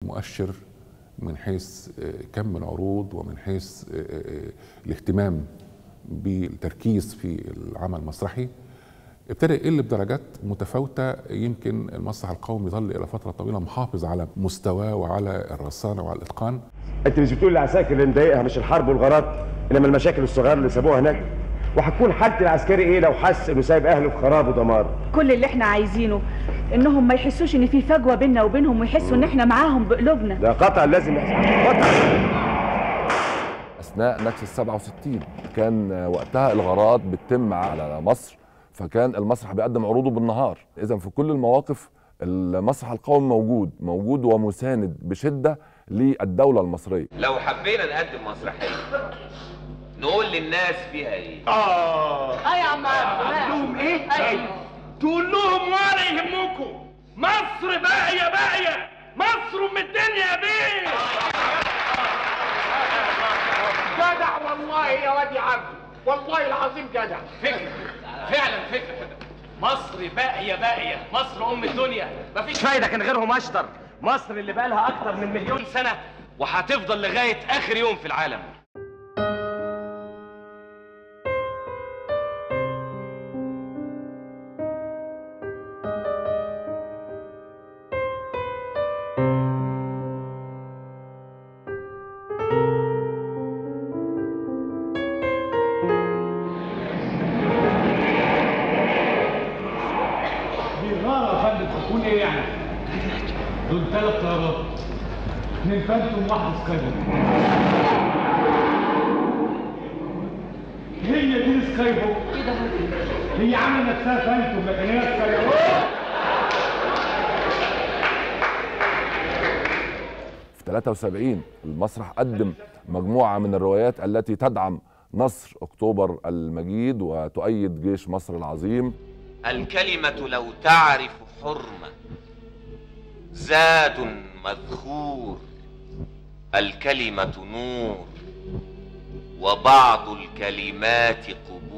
مؤشر من حيث كم العروض ومن حيث الاهتمام بالتركيز في العمل المسرحي ابتدى يقل بدرجات متفاوته. يمكن المسرح القومي يظل الى فتره طويله محافظ على مستواه وعلى الرصانه وعلى الاتقان. انت مش بتقول العساكر اللي مضايقها مش الحرب والغارات انما المشاكل الصغيره اللي سابوها هناك؟ وهتكون حالة العسكري ايه لو حس انه سايب اهله في خراب ودمار؟ كل اللي احنا عايزينه انهم ما يحسوش ان في فجوه بيننا وبينهم ويحسوا ان احنا معاهم بقلوبنا. ده قطع لازم يحصل قطع. اثناء نكسة 67 كان وقتها الغارات بتتم على مصر، فكان المسرح بيقدم عروضه بالنهار. اذا في كل المواقف المسرح القومي موجود ومساند بشده للدوله المصريه. لو حبينا نقدم مسرحيه نقول للناس فيها ايه؟ يا عم تقول لهم ايه؟ تقول لهم ولا يهمكم، مصر باقيه مصر ام الدنيا يا بيه. جدع والله يا واد يا عبد، والله العظيم جدع. فكرة فعلا فكرة. مصر باقيه مصر ام الدنيا، مفيش فايده كان غيرهم اشطر. مصر اللي بقى لها اكتر من مليون سنه وهتفضل لغايه اخر يوم في العالم. هتكون ايه يعني؟ دول 3 طيارات، 2 فانتوم و1 سكاي بوك. هي دي السكاي بوك. ايه ده؟ هي عامله نفسها فانتوم لكن هي سكاي بوك. في 73 المسرح قدم مجموعه من الروايات التي تدعم نصر اكتوبر المجيد وتؤيد جيش مصر العظيم. الكلمة لو تعرف حرمة زاد مذخور، الكلمة نور وبعض الكلمات قبور.